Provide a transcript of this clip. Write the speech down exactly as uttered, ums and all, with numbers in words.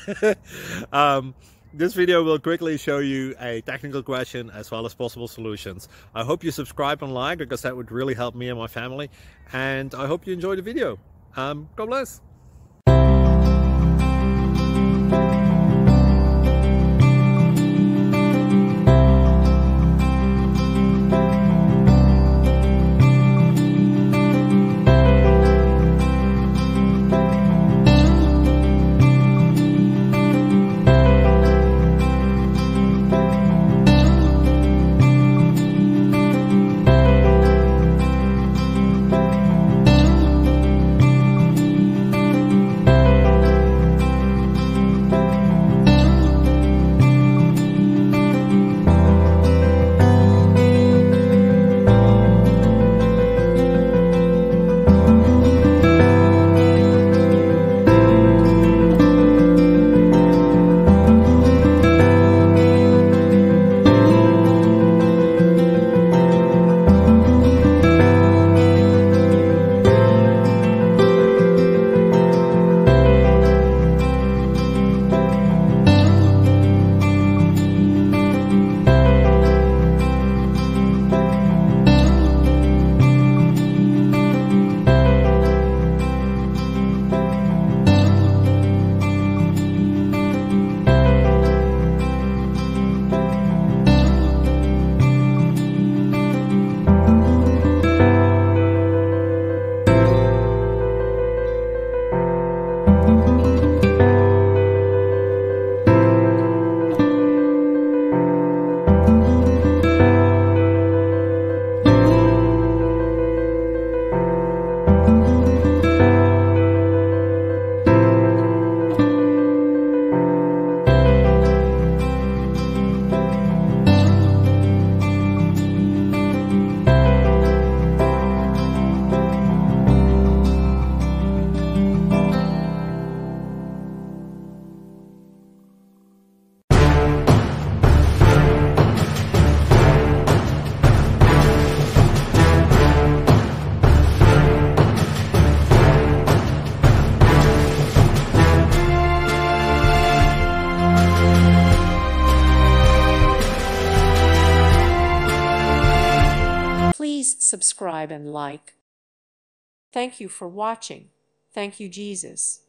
um, this video will quickly show you a technical question as well as possible solutions. I hope you subscribe and like, because that would really help me and my family. And I hope you enjoy the video. Um, God bless. Please subscribe and like. Thank you for watching. Thank you, Jesus.